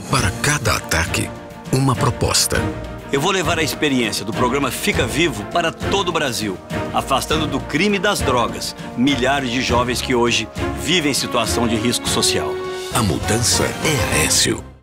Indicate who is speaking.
Speaker 1: Para cada ataque, uma proposta.
Speaker 2: Eu vou levar a experiência do programa Fica Vivo para todo o Brasil, afastando do crime e das drogas milhares de jovens que hoje vivem em situação de risco social.
Speaker 1: A mudança é Aécio.